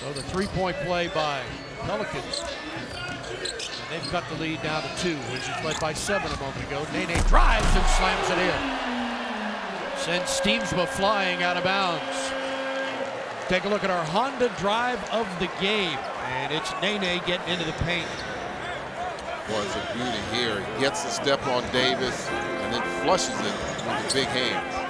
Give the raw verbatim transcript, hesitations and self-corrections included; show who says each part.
Speaker 1: So the three-point play by Pelicans. And they've cut the lead down to two, which is led by seven a moment ago. Nene drives and slams it in. Sends Stiemsma flying out of bounds. Take a look at our Honda drive of the game. And it's Nene getting into the paint.
Speaker 2: Boy, it's a beauty here. He gets the step on Davis and then flushes it with the big hands.